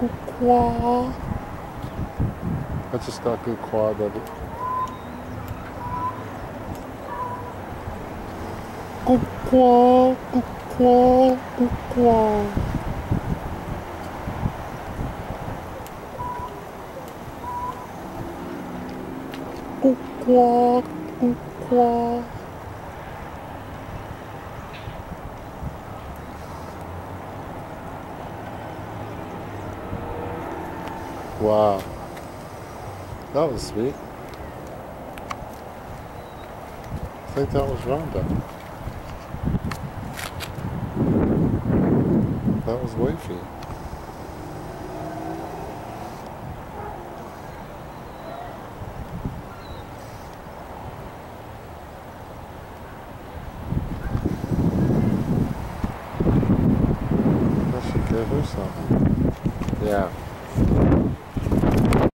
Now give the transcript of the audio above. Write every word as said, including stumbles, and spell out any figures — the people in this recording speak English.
Quack. I just got good quad of it. Quack, quack, quack, quack. Quack, quack. Wow, that was sweet. I think that was Rhonda. That was wifey. I should give her something. Yeah.